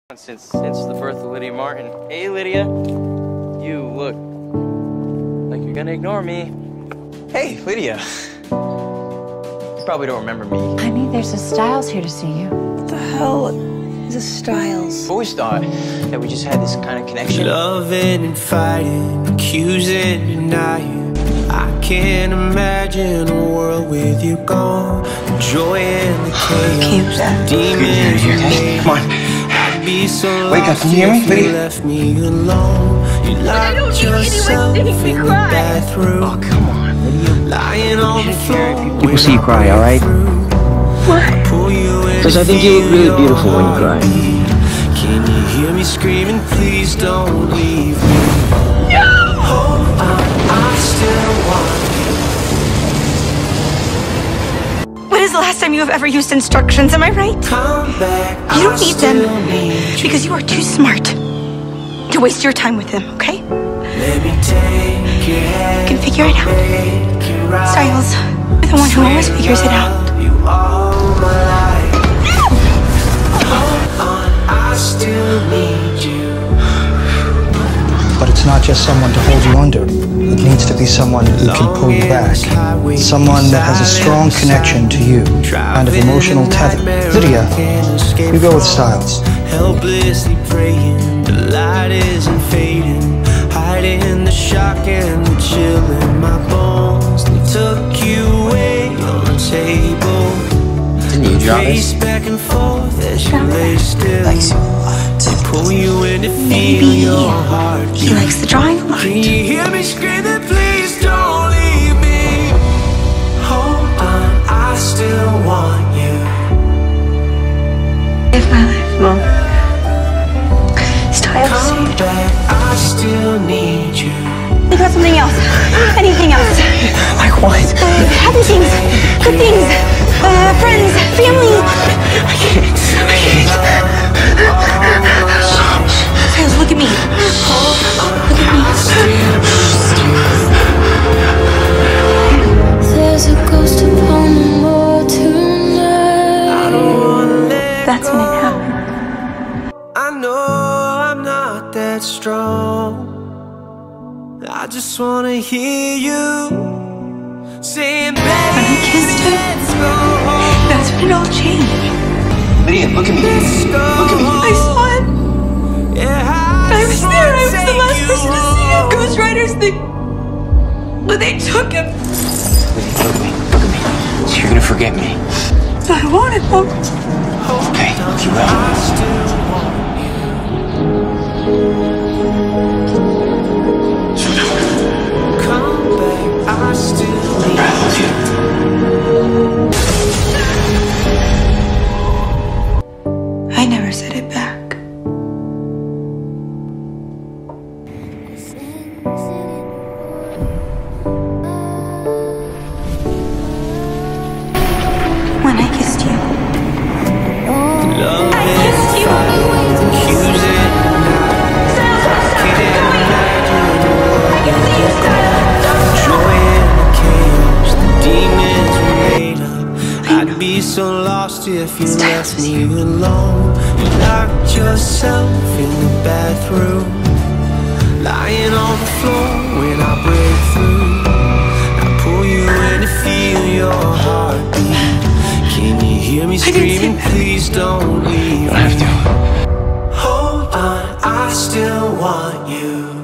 Since the birth of Lydia Martin. Hey Lydia, you look like you're gonna ignore me. Hey Lydia, you probably don't remember me. Honey, there's a Styles here to see you. What the hell is a Styles? I've always thought that we just had this kind of connection. Loving and fighting, accusing, denying. I can't imagine a world with you gone. Joy and the chaos, the demons you made. Come on. So wake up, can you hear me? Lydia? Left me alone. You locked yourself in the bathroom. Oh, come on, Lydia. Lying on the floor. People see you cry, alright? Because I think you look really beautiful when you cry. Can you hear me screaming, please don't leave me? No! Hold on, I still want you. When is the last time you have ever used instructions, am I right? Come back, You don't need them because you are too smart to waste your time with them, okay? Let me take your hand. You can figure it out. Styles, you're the one who always figures it out. You all my life. Hold on, I still need you. But it's not just someone to hold you under. It needs to be someone who can pull you back. Someone that has a strong connection to you, kind of emotional tether. Lydia, you go with Styles. Helplessly praying, the light isn't fading. Hiding the shock and the chill in my bones. They took you away on the table. Didn't you drop us? Back and forth as you lay still. Likes you a lot. Pull you in to feel Maybe your heart. he likes the drawing a lot. Can you hear me screaming, please don't leave me? Hold on, I still want you. Live my life, Mom. Styles, Come back, I still need you. think about something else. Anything else. Like what? Happy things. Good things. Friends. Family. I can't. Styles, look at me. Look at me. There's a ghost upon the moor tonight. That's when it happened. I know I'm not that strong. I just wanna hear you saying, baby, When I kissed her, let's go home. that's when it all changed. Lydia, look at me. Let's go Look at me. I saw it. Yeah, I was there. I was the last person to see him. Ghost Riders, they took him. Lydia, look at me. Look at me. So you're gonna forget me. I wanted him. Okay, you will. come back, I still need I love you. I never said it back. When I kissed you. love I kissed you. accusing. I can see you, Styles. Joy and the chaos, the demons we made up. I'd be so lost if you left me alone. You locked yourself in the bathroom, lying on the floor when I break through. I pull you in to feel your heartbeat. Can you hear me screaming, please don't leave You don't have me? to. Hold on, I still want you.